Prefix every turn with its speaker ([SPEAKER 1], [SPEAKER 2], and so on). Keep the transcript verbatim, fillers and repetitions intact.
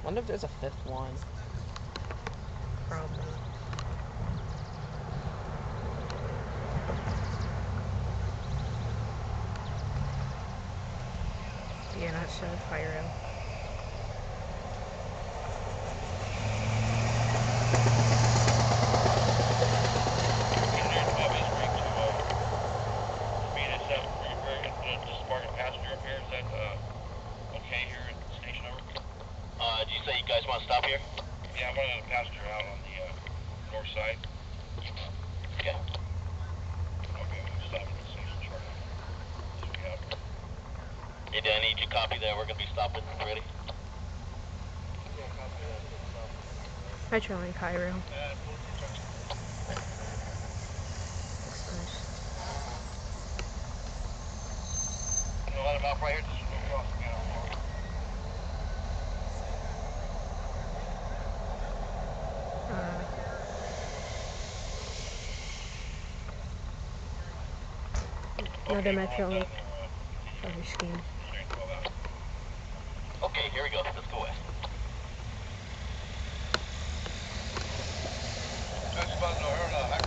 [SPEAKER 1] Wonder if there's a fifth one.
[SPEAKER 2] Probably. Yeah, not so Hyrail.
[SPEAKER 3] Uh, do you say you guys want to stop here?
[SPEAKER 4] Yeah, I'm running a passenger out on the uh, north side.
[SPEAKER 3] Okay.
[SPEAKER 4] Okay, we'll stop at the station shortly. We have.
[SPEAKER 3] Hey, Dan, I need you to copy that. We're going to be stopping. Ready?
[SPEAKER 4] Yeah, copy that. We're gonna stop.
[SPEAKER 2] I try like Hyrail.
[SPEAKER 4] Uh,
[SPEAKER 2] Looks nice.
[SPEAKER 4] You know, let him out right here. Just go across again.
[SPEAKER 2] Uh, another Metrolink. Another scheme.
[SPEAKER 3] Okay, here we go. Let's go west.
[SPEAKER 4] That's about to hurt.